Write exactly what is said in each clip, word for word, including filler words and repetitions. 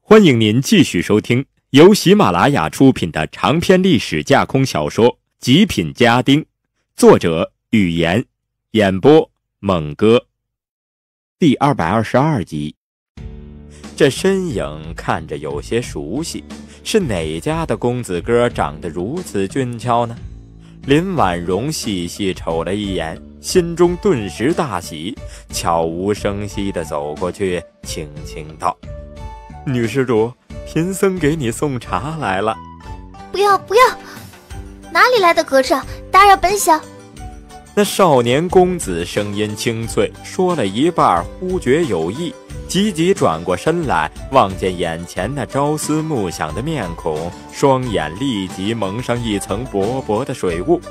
欢迎您继续收听由喜马拉雅出品的长篇历史架空小说《极品家丁》，作者语言，演播猛哥。第二百二十二集。这身影看着有些熟悉，是哪家的公子哥长得如此俊俏呢？林婉容细细瞅了一眼，心中顿时大喜，悄无声息地走过去，轻轻道：女施主，贫僧给你送茶来了。 不要不要，哪里来的和尚，打扰本小。 那少年公子声音清脆，说了一半忽觉有意，急急转过身来，望见眼前那朝思暮想的面孔，双眼立即蒙上一层薄薄的水雾。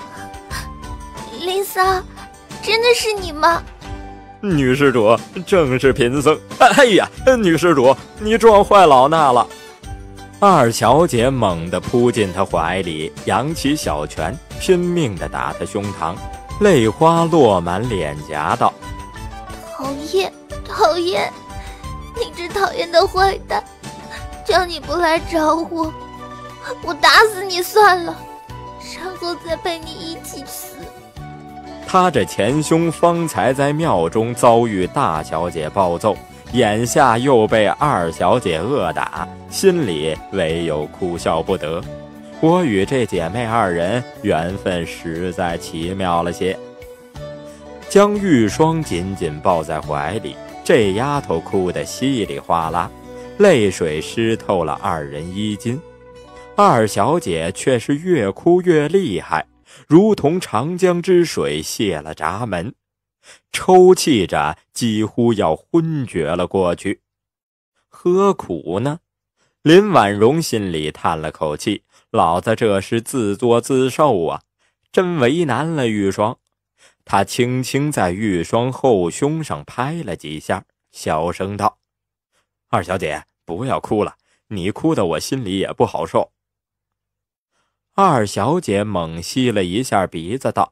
林桑，真的是你吗？ 女施主，正是贫僧。哎呀，女施主，你撞坏老衲了。二小姐猛地扑进他怀里，扬起小拳，拼命地打他胸膛，泪花落满脸颊，道： 讨厌讨厌，你这讨厌的坏蛋，叫你不来找我，我打死你算了，然后再陪你一起死。 他这前兄方才在庙中遭遇大小姐暴揍，眼下又被二小姐恶打，心里唯有哭笑不得。我与这姐妹二人缘分实在奇妙了些。将玉霜紧紧抱在怀里，这丫头哭得稀里哗啦，泪水湿透了二人衣襟。二小姐却是越哭越厉害，如同长江之水泄了闸门，抽泣着几乎要昏厥了过去。何苦呢？林婉容心里叹了口气，老子这是自作自受啊，真为难了玉霜。他轻轻在玉霜后胸上拍了几下，小声道：二小姐，不要哭了，你哭得我心里也不好受。二小姐猛吸了一下鼻子，道：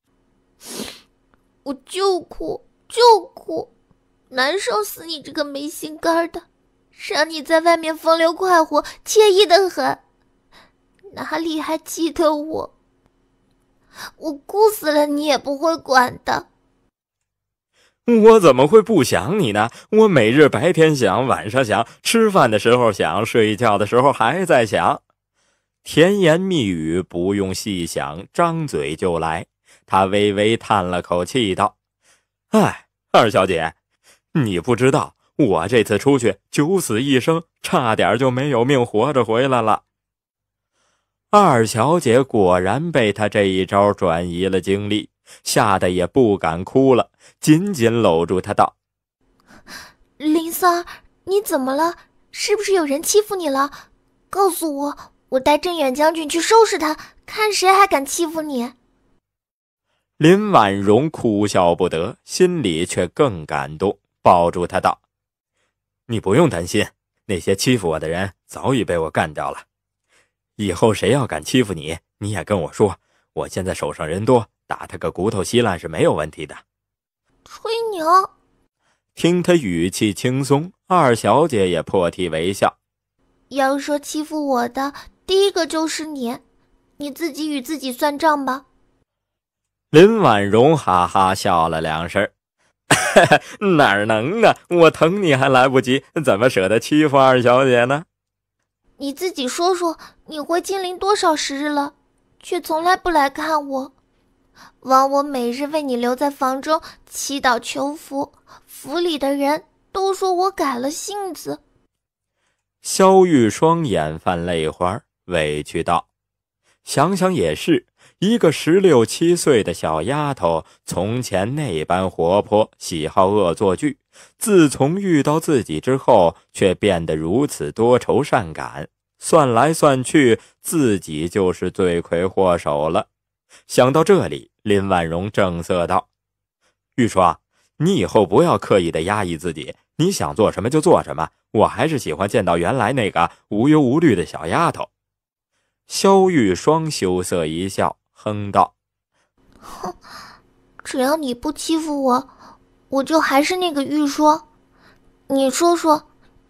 我就哭就哭，难受死你这个没心肝的，让你在外面风流快活，惬意得很，哪里还记得我？我哭死了你也不会管的。 我怎么会不想你呢？我每日白天想，晚上想，吃饭的时候想，睡觉的时候还在想。甜言蜜语不用细想，张嘴就来。他微微叹了口气道：哎，二小姐，你不知道，我这次出去九死一生，差点就没有命活着回来了。二小姐果然被他这一招转移了精力，吓得也不敢哭了，紧紧搂住他道： 林三儿，你怎么了？是不是有人欺负你了？告诉我，我带镇远将军去收拾他，看谁还敢欺负你。 林婉容哭笑不得，心里却更感动，抱住他道：你不用担心，那些欺负我的人早已被我干掉了。以后谁要敢欺负你，你也跟我说，我现在手上人多，打他个骨头稀烂是没有问题的。 吹牛！ 听他语气轻松，二小姐也破涕为笑。 要说欺负我的，第一个就是你，你自己与自己算账吧。 林婉容哈哈笑了两声，哪能啊，我疼你还来不及，怎么舍得欺负二小姐呢？ 你自己说说，你回金陵多少时日了，却从来不来看我，枉我每日为你留在房中祈祷求福，府里的人都说我改了性子。 萧玉霜眼泛泪花，委屈道：想想也是，一个十六七岁的小丫头，从前那般活泼，喜好恶作剧，自从遇到自己之后，却变得如此多愁善感，算来算去，自己就是罪魁祸首了。想到这里，林婉容正色道：玉霜，你以后不要刻意的压抑自己，你想做什么就做什么，我还是喜欢见到原来那个无忧无虑的小丫头。萧玉霜羞涩一笑，哼道： 哼，只要你不欺负我，我就还是那个玉霜。你说说，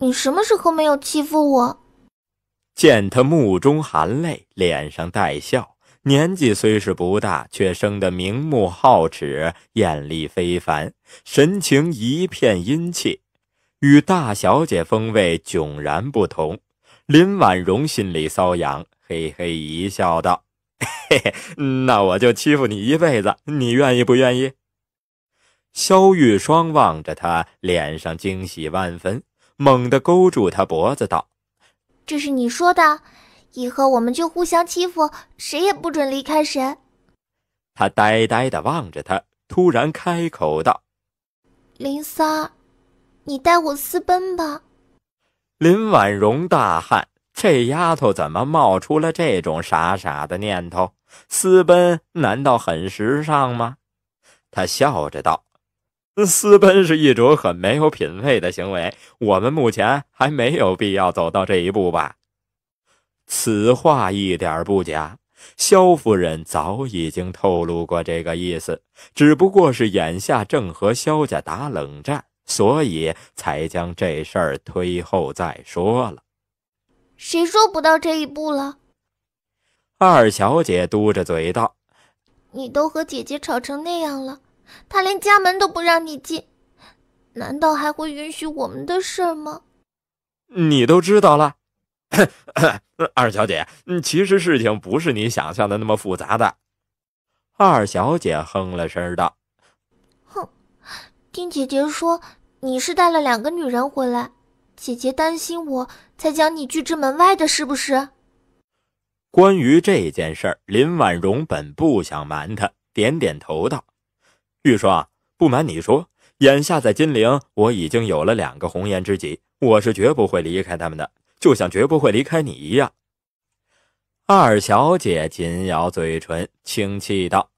你什么时候没有欺负我？ 见他目中含泪，脸上带笑，年纪虽是不大，却生得明目皓齿，艳丽非凡，神情一片殷切，与大小姐风味迥然不同。林婉容心里瘙痒，嘿嘿一笑道：嘿嘿，那我就欺负你一辈子，你愿意不愿意？萧玉霜望着他，脸上惊喜万分，猛地勾住他脖子道： 这是你说的，以后我们就互相欺负，谁也不准离开谁。 他呆呆地望着他，突然开口道： 林三儿，你带我私奔吧。 林婉容大汗，这丫头怎么冒出了这种傻傻的念头？私奔难道很时尚吗？她笑着道：私奔是一种很没有品位的行为，我们目前还没有必要走到这一步吧。此话一点不假，萧夫人早已经透露过这个意思，只不过是眼下正和萧家打冷战，所以才将这事儿推后再说了。 谁说不到这一步了？ 二小姐嘟着嘴道： 你都和姐姐吵成那样了，她连家门都不让你进，难道还会允许我们的事儿吗？ 你都知道了？二小姐，其实事情不是你想象的那么复杂的。二小姐哼了声道： 哼，听姐姐说你是带了两个女人回来，姐姐担心我才将你拒之门外的，是不是？ 关于这件事儿，林婉容本不想瞒他，点点头道：玉霜，不瞒你说，眼下在金陵我已经有了两个红颜知己，我是绝不会离开他们的，就像绝不会离开你一样。二小姐紧咬嘴唇，轻气道：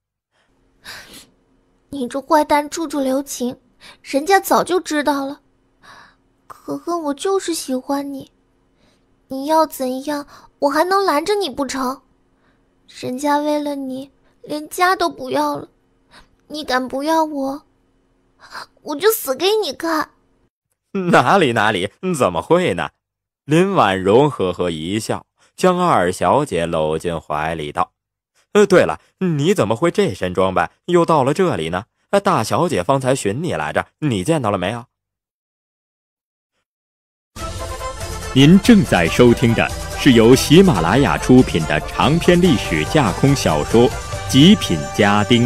你这坏蛋处处留情，人家早就知道了。可恨我就是喜欢你，你要怎样我还能拦着你不成？人家为了你连家都不要了，你敢不要我，我就死给你看。 哪里哪里，怎么会呢？林婉容呵呵一笑，将二小姐搂进怀里道：呃，对了，你怎么会这身装扮又到了这里呢？大小姐方才寻你来着，你见到了没有？ 您正在收听的是由喜马拉雅出品的长篇历史架空小说《极品家丁》。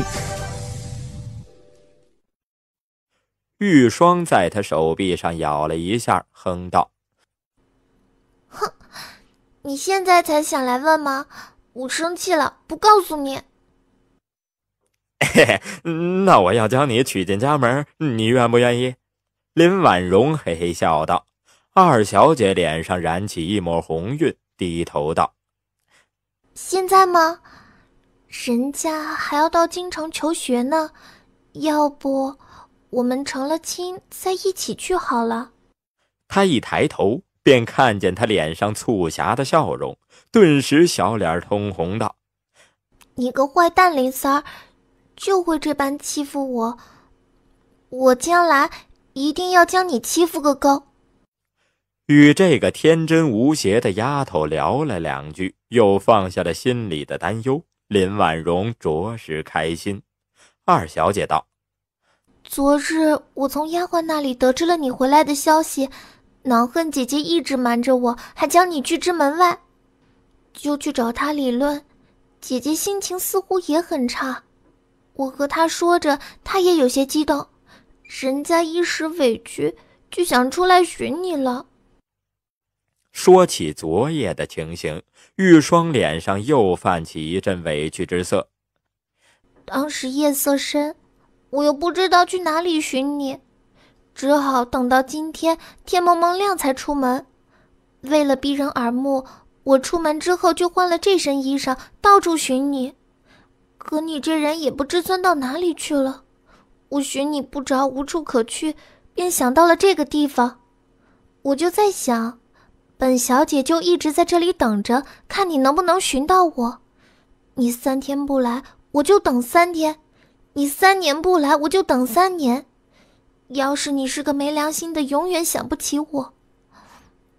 玉霜在他手臂上咬了一下，哼道： 哼，你现在才想来问吗？我生气了，不告诉你。 嘿嘿，那我要将你娶进家门，你愿不愿意？林婉容嘿嘿笑道。二小姐脸上燃起一抹红晕，低头道： 现在吗？人家还要到京城求学呢，要不我们成了亲再一起去好了。 他一抬头便看见他脸上促狭的笑容，顿时小脸通红道： 你个坏蛋林三儿，就会这般欺负我，我将来一定要将你欺负个够。 与这个天真无邪的丫头聊了两句，又放下了心里的担忧，林婉容着实开心。二小姐道： 昨日我从丫鬟那里得知了你回来的消息，恼恨姐姐一直瞒着我，还将你拒之门外，就去找她理论。姐姐心情似乎也很差，我和她说着，她也有些激动，人家一时委屈就想出来寻你了。 说起昨夜的情形，玉霜脸上又泛起一阵委屈之色。 当时夜色深，我又不知道去哪里寻你，只好等到今天天蒙蒙亮才出门。为了避人耳目，我出门之后就换了这身衣裳，到处寻你。可你这人也不知钻到哪里去了，我寻你不着，无处可去，便想到了这个地方。我就在想，本小姐就一直在这里等着，看你能不能寻到我。你三天不来，我就等三天；你三年不来，我就等三年。要是你是个没良心的，永远想不起我，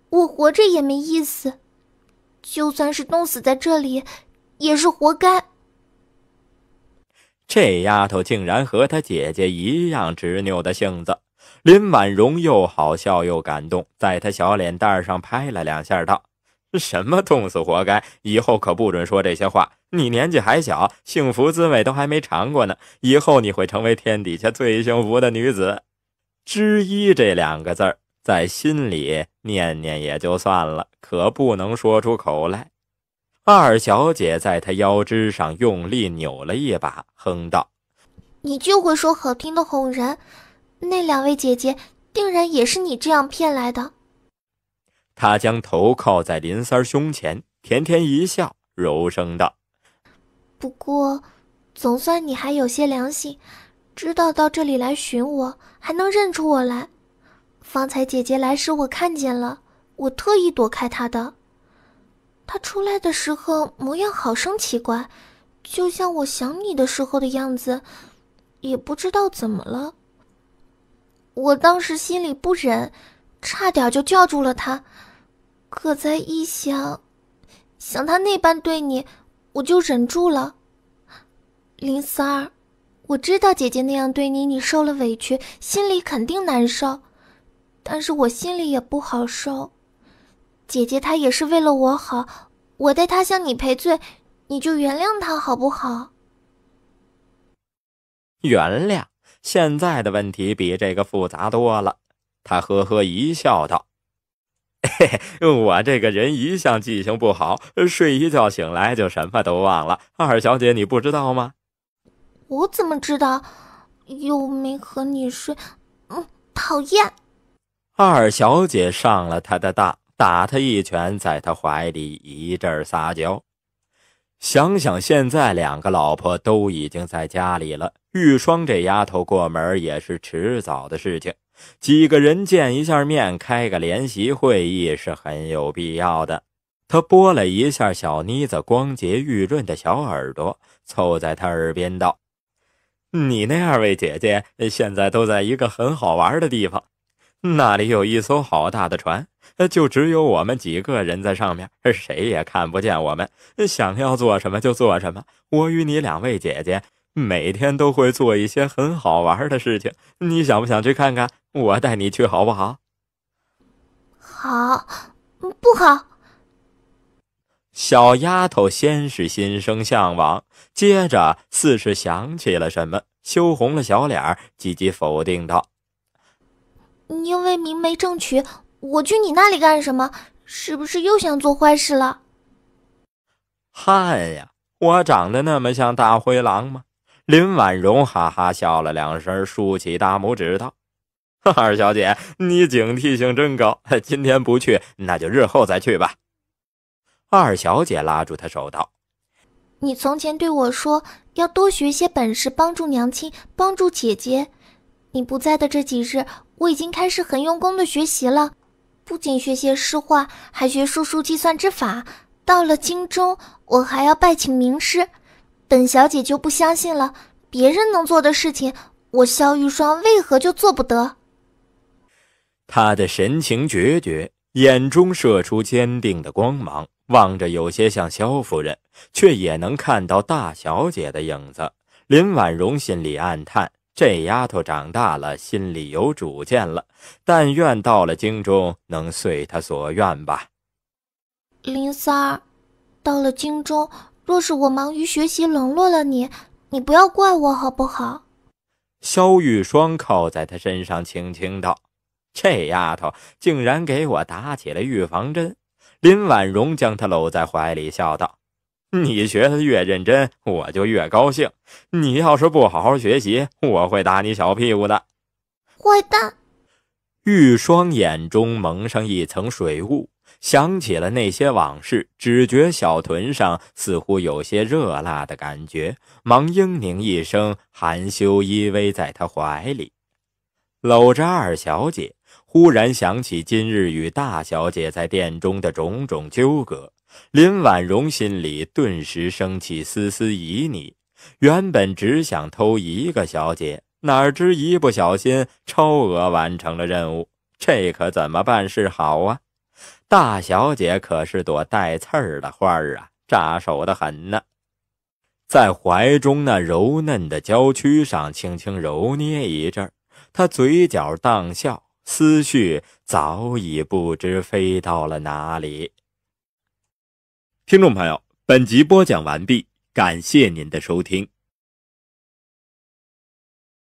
我活着也没意思，就算是冻死在这里，也是活该。 这丫头竟然和她姐姐一样执拗的性子。林婉容又好笑又感动，在她小脸蛋上拍了两下，道：什么冻死活该，以后可不准说这些话。你年纪还小，幸福滋味都还没尝过呢，以后你会成为天底下最幸福的女子。之一这两个字儿在心里念念也就算了，可不能说出口来。二小姐在她腰肢上用力扭了一把，哼道： 你就会说好听的哄人，那两位姐姐定然也是你这样骗来的。 她将头靠在林三胸前，甜甜一笑，柔声道： 不过总算你还有些良心，知道到这里来寻我，还能认出我来。方才姐姐来时我看见了，我特意躲开她的。她出来的时候模样好生奇怪，就像我想你的时候的样子，也不知道怎么了。我当时心里不忍，差点就叫住了她，可再一想，想她那般对你，我就忍住了。林三儿，我知道姐姐那样对你，你受了委屈，心里肯定难受，但是我心里也不好受。姐姐她也是为了我好，我代她向你赔罪，你就原谅她好不好？ 原谅？现在的问题比这个复杂多了。他呵呵一笑道：嘿嘿，我这个人一向记性不好，睡一觉醒来就什么都忘了。二小姐你不知道吗？ 我怎么知道？又没和你睡，嗯，讨厌。 二小姐上了他的当，打他一拳，在他怀里一阵撒娇。想想现在两个老婆都已经在家里了，玉霜这丫头过门也是迟早的事情，几个人见一下面，开个联席会议是很有必要的。他拨了一下小妮子光洁玉润的小耳朵，凑在他耳边道：你那二位姐姐现在都在一个很好玩的地方，那里有一艘好大的船，就只有我们几个人在上面，谁也看不见我们，想要做什么就做什么。我与你两位姐姐每天都会做一些很好玩的事情，你想不想去看看？我带你去好不好？ 好，不好。 小丫头先是心生向往，接着似是想起了什么，羞红了小脸，积极否定道： 因为明媒正娶，我去你那里干什么？是不是又想做坏事了？ 汗呀，我长得那么像大灰狼吗？林婉容哈哈笑了两声，竖起大拇指道：二小姐你警惕性真高，今天不去，那就日后再去吧。二小姐拉住他手道： 你从前对我说要多学些本事，帮助娘亲，帮助姐姐。你不在的这几日，我已经开始很用功的学习了，不仅学些诗画，还学数数计算之法。到了京中，我还要拜请名师。本小姐就不相信了，别人能做的事情，我萧玉霜为何就做不得？ 她的神情决绝，眼中射出坚定的光芒，望着有些像萧夫人，却也能看到大小姐的影子。林婉容心里暗叹，这丫头长大了，心里有主见了，但愿到了京中能遂她所愿吧。 林三儿，到了京中，若是我忙于学习冷落了你，你不要怪我好不好？ 萧玉霜靠在她身上轻轻道：这丫头竟然给我打起了预防针。林婉容将她搂在怀里笑道：你学得越认真，我就越高兴。你要是不好好学习，我会打你小屁股的。 坏蛋！ 玉霜眼中蒙上一层水雾，想起了那些往事，只觉小臀上似乎有些热辣的感觉，忙嘤咛一声，含羞依偎在他怀里，搂着二小姐。忽然想起今日与大小姐在殿中的种种纠葛，林婉容心里顿时升起丝丝旖旎。原本只想偷一个小姐，哪知一不小心超额完成了任务，这可怎么办是好啊？ 大小姐可是朵带刺儿的花儿啊，扎手得很呢。在怀中那柔嫩的娇躯上轻轻揉捏一阵儿，她嘴角荡笑，思绪早已不知飞到了哪里。 听众朋友，本集播讲完毕，感谢您的收听。